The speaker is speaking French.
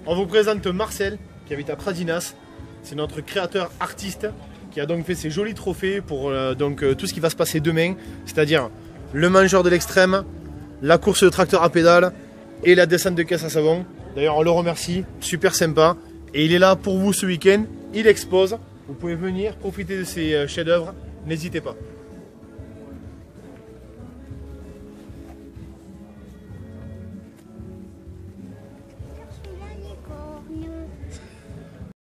On vous présente Marcel qui habite à Pradinas. C'est notre créateur artiste qui a donc fait ces jolis trophées pour tout ce qui va se passer demain, c'est-à-dire le mangeur de l'extrême, la course de tracteur à pédale et la descente de caisse à savon. D'ailleurs on le remercie, super sympa. Et il est là pour vous ce week-end, il expose. Vous pouvez venir profiter de ces chefs-d'œuvre, n'hésitez pas.